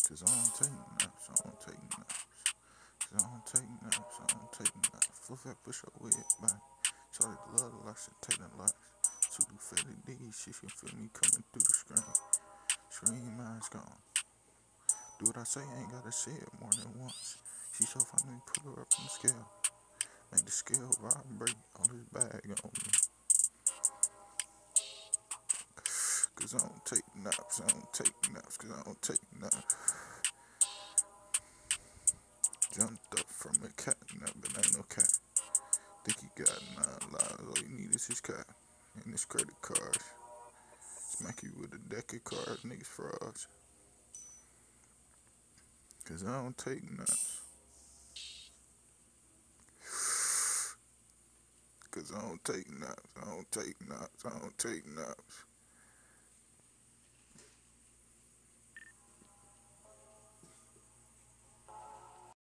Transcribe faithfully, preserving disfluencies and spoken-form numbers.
Cause I don't take naps, I don't take naps. Cause I don't take naps, I don't take naps. Full fat push up with it back. Charlie love the lights, take the lights. Two do fatty D's, she can feel me coming through the screen. Screen mine's gone. Do what I say, I ain't gotta say it more than once. She so fine, me put her up on the scale. Make the scale vibrate, all this bag on me. Cause I don't take naps, I don't take naps, cause I don't take naps. Jumped up from a cat nap, but ain't no cat. Think he got nine lives, all you need is his cat and his credit cards. Smack you with a deck of cards, niggas frauds. Cause I don't take naps. Cause I don't take naps, I don't take naps, I don't take naps.